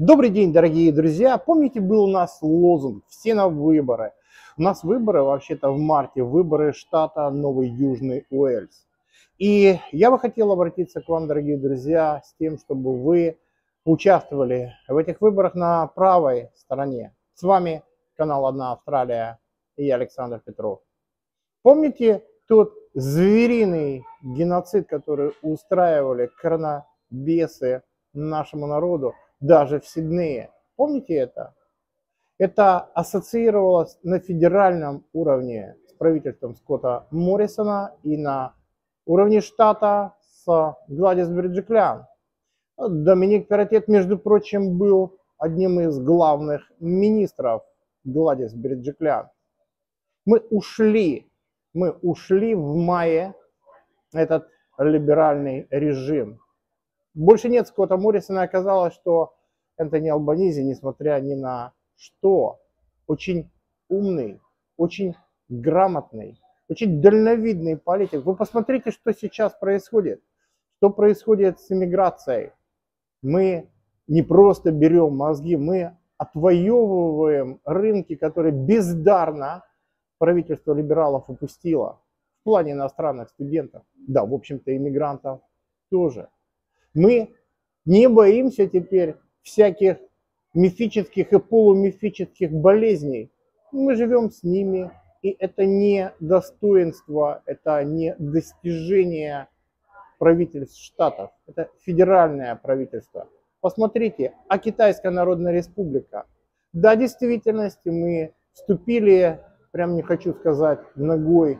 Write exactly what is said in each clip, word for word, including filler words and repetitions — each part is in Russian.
Добрый день, дорогие друзья! Помните, был у нас лозунг «Все на выборы». У нас выборы вообще-то в марте, выборы штата Новый Южный Уэльс. И я бы хотел обратиться к вам, дорогие друзья, с тем, чтобы вы участвовали в этих выборах на правой стороне. С вами канал «Одна Австралия» и я, Александр Петров. Помните тот звериный геноцид, который устраивали коронабесы нашему народу? Даже в Сиднее. Помните это? Это ассоциировалось на федеральном уровне с правительством Скотта Моррисона и на уровне штата с Гладис Берджиклян. Доминик Перротет, между прочим, был одним из главных министров Гладис Берджиклян. Мы ушли, мы ушли в мае этот либеральный режим. Больше нет Скотта Моррисона, оказалось, что Энтони Албанизи, несмотря ни на что, очень умный, очень грамотный, очень дальновидный политик. Вы посмотрите, что сейчас происходит. Что происходит с иммиграцией. Мы не просто берем мозги, мы отвоевываем рынки, которые бездарно правительство либералов упустило. В плане иностранных студентов, да, в общем-то, иммигрантов тоже. Мы не боимся теперь всяких мифических и полумифических болезней. Мы живем с ними, и это не достоинство, это не достижение правительств штатов, это федеральное правительство. Посмотрите, а Китайская Народная Республика. Да, в действительности мы вступили, прям не хочу сказать ногой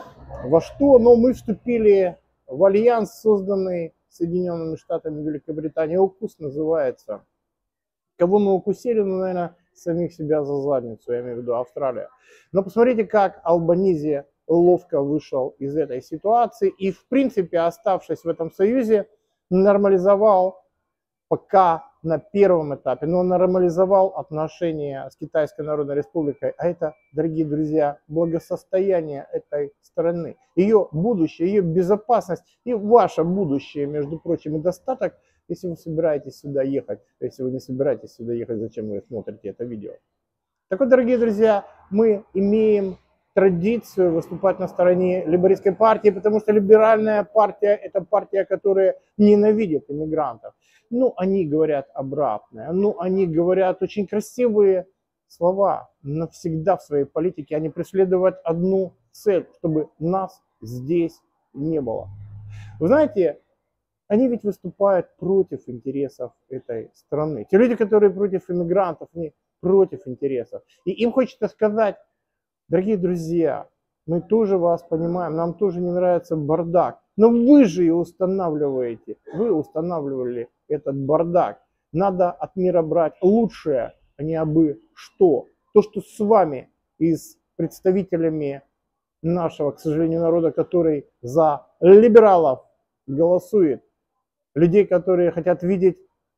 во что, но мы вступили в альянс, созданный Соединенными Штатами Великобритании. укус называется. Кого мы укусили? Ну, наверное, самих себя за задницу, я имею в виду Австралия. Но посмотрите, как Албанизи ловко вышел из этой ситуации и, в принципе, оставшись в этом союзе, нормализовал пока на первом этапе, но нормализовал отношения с Китайской Народной Республикой. А это, дорогие друзья, благосостояние этой страны, ее будущее, ее безопасность и ваше будущее, между прочим, и достаток, если вы собираетесь сюда ехать. Если вы не собираетесь сюда ехать, зачем вы смотрите это видео? Так вот, дорогие друзья, мы имеем традицию выступать на стороне лейбористской партии, потому что либеральная партия – это партия, которая ненавидит иммигрантов. Ну, они говорят обратное, ну, они говорят очень красивые слова, но всегда в своей политике они преследуют одну цель, чтобы нас здесь не было. Вы знаете, они ведь выступают против интересов этой страны. Те люди, которые против иммигрантов, они против интересов. И им хочется сказать: дорогие друзья, мы тоже вас понимаем, нам тоже не нравится бардак, но вы же и устанавливаете, вы устанавливали этот бардак. Надо от мира брать лучшее, а не абы что. То, что с вами и с представителями нашего, к сожалению, народа, который за либералов голосует, людей, которые хотят видеть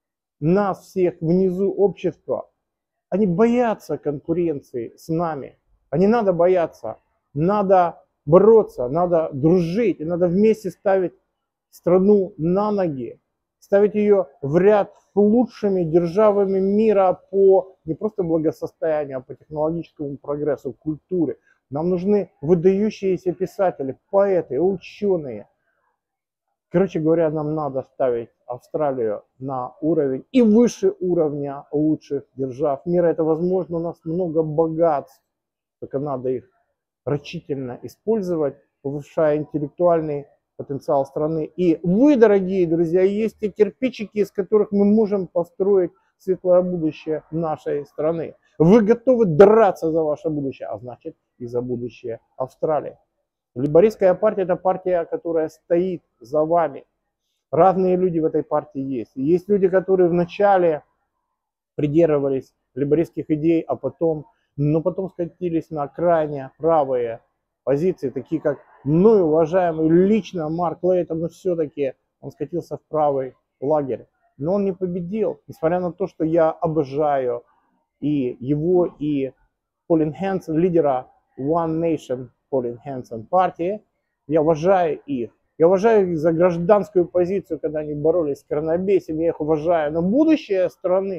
нас всех внизу общества, они боятся конкуренции с нами. А не надо бояться, надо бороться, надо дружить, и надо вместе ставить страну на ноги, ставить ее в ряд с лучшими державами мира по не просто благосостоянию, а по технологическому прогрессу, культуре. Нам нужны выдающиеся писатели, поэты, ученые. Короче говоря, нам надо ставить Австралию на уровень и выше уровня лучших держав мира. Это возможно, у нас много богатств. Только надо их рачительно использовать, повышая интеллектуальный потенциал страны. И вы, дорогие друзья, есть те кирпичики, из которых мы можем построить светлое будущее нашей страны. Вы готовы драться за ваше будущее, а значит и за будущее Австралии. Лейбористская партия – это партия, которая стоит за вами. Разные люди в этой партии есть. Есть люди, которые вначале придерживались лейбористских идей, а потом но потом скатились на крайне правые позиции, такие как мной уважаемый лично Марк Лейтон, но все-таки он скатился в правый лагерь. Но он не победил, несмотря на то, что я обожаю и его, и Колин Хэнсон, лидера One Nation Колин Хэнсон партии, я уважаю их. Я уважаю их за гражданскую позицию, когда они боролись с коронабесием, я их уважаю. Но будущее страны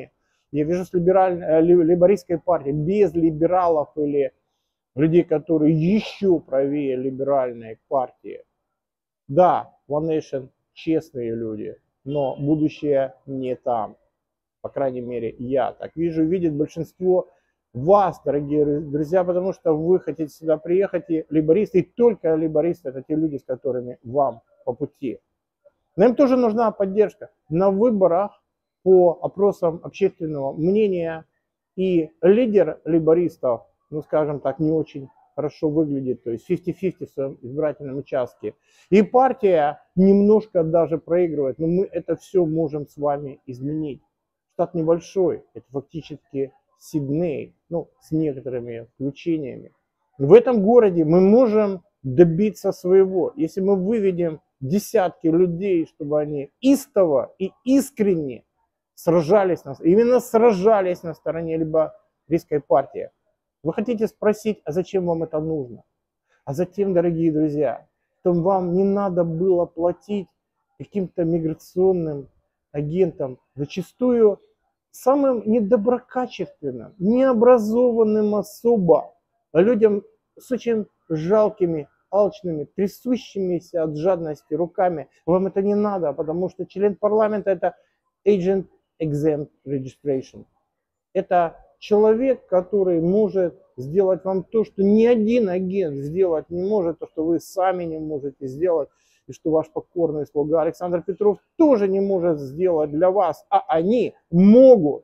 Я вижу с либеральной, либористской партии, без либералов или людей, которые еще правее либеральной партии. Да, One Nation честные люди, но будущее не там. По крайней мере, я так вижу, видит большинство вас, дорогие друзья, потому что вы хотите сюда приехать, и лейбористы, и только лейбористы, это те люди, с которыми вам по пути. Но им тоже нужна поддержка. На выборах по опросам общественного мнения и лидер лейбористов, ну скажем так, не очень хорошо выглядит, то есть пятьдесят на пятьдесят в своем избирательном участке. И партия немножко даже проигрывает, но мы это все можем с вами изменить. Штат небольшой, это фактически Сидней, ну, с некоторыми включениями. В этом городе мы можем добиться своего, если мы выведем десятки людей, чтобы они истово и искренне сражались, на, именно сражались на стороне лейбористской партии. Вы хотите спросить, а зачем вам это нужно? А затем, дорогие друзья, чтобы вам не надо было платить каким-то миграционным агентам, зачастую самым недоброкачественным, необразованным особо, а людям с очень жалкими, алчными, трясущимися от жадности руками. Вам это не надо, потому что член парламента это Agent Exempt Registration. Это человек, который может сделать вам то, что ни один агент сделать не может, то, что вы сами не можете сделать, и что ваш покорный слуга Александр Петров тоже не может сделать для вас, а они могут.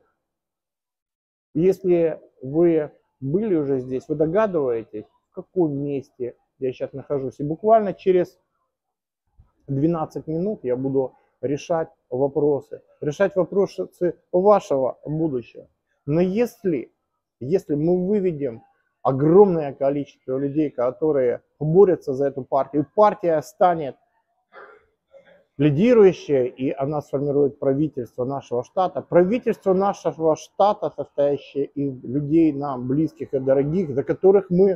Если вы были уже здесь, вы догадываетесь, в каком месте я сейчас нахожусь. И буквально через двенадцать минут я буду решать вопросы, решать вопросы вашего будущего. Но если, если мы выведем огромное количество людей, которые борются за эту партию, партия станет лидирующая, и она сформирует правительство нашего штата. Правительство нашего штата, состоящее из людей нам близких и дорогих, за которых мы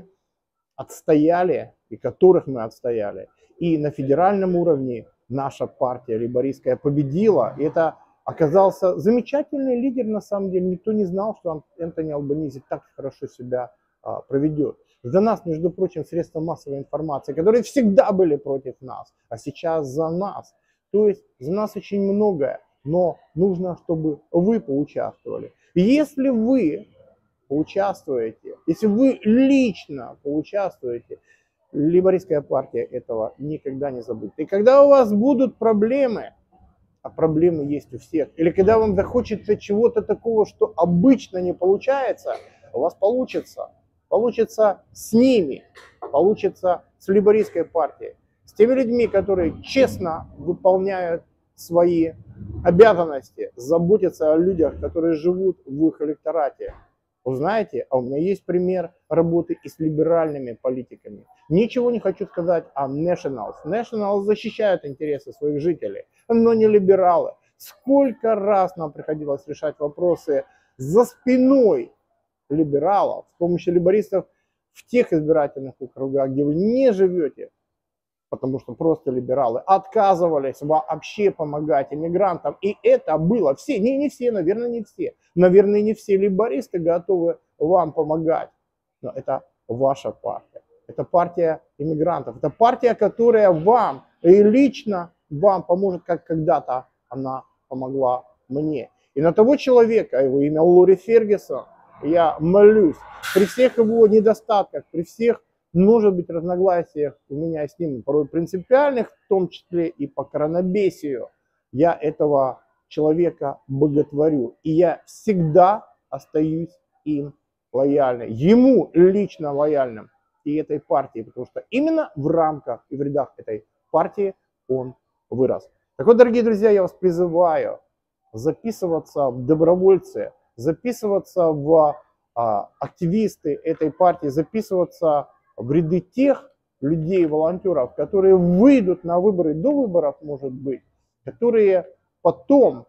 отстояли, и которых мы отстояли. И на федеральном уровне наша партия лейбористская победила. И это оказался замечательный лидер, на самом деле. Никто не знал, что Энтони Албанизи так хорошо себя а, проведет. За нас, между прочим, средства массовой информации, которые всегда были против нас, а сейчас за нас. То есть за нас очень многое, но нужно, чтобы вы поучаствовали. Если вы поучаствуете, если вы лично поучаствуете, лейбористская партия этого никогда не забудет. И когда у вас будут проблемы, а проблемы есть у всех, или когда вам захочется чего-то такого, что обычно не получается, у вас получится. Получится с ними, получится с лейбористской партией, с теми людьми, которые честно выполняют свои обязанности, заботятся о людях, которые живут в их электорате. Вы знаете, а у меня есть пример работы и с либеральными политиками. Ничего не хочу сказать о Nationals. Nationals защищают интересы своих жителей, но не либералы. Сколько раз нам приходилось решать вопросы за спиной либералов, с помощью лейбористов в тех избирательных округах, где вы не живете, потому что просто либералы отказывались вообще помогать иммигрантам. И это было все, не, не все, наверное, не все. Наверное, не все лейбористы готовы вам помогать. Но это ваша партия. Это партия иммигрантов. Это партия, которая вам и лично вам поможет, как когда-то она помогла мне. И на того человека, его имя Лори Фергюсон, я молюсь. При всех его недостатках, при всех, может быть, разногласиях у меня с ним, порой принципиальных, в том числе и по коронабесию, я этого человека боготворю. И я всегда остаюсь им лояльным. Ему лично лояльным и этой партии, потому что именно в рамках и в рядах этой партии он вырос. Так вот, дорогие друзья, я вас призываю записываться в добровольцы, записываться в а, активисты этой партии, записываться в ряды тех людей, волонтеров, которые выйдут на выборы, до выборов, может быть, которые потом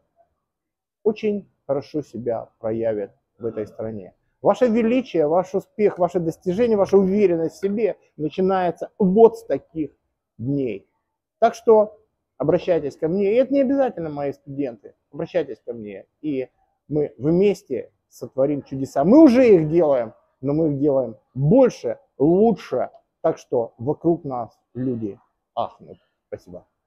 очень хорошо себя проявят в этой стране. Ваше величие, ваш успех, ваше достижение, ваша уверенность в себе начинается вот с таких дней. Так что обращайтесь ко мне. И это не обязательно мои студенты. Обращайтесь ко мне. И мы вместе сотворим чудеса. Мы уже их делаем, но мы их делаем больше, лучше. Так что вокруг нас люди ахнут. Спасибо.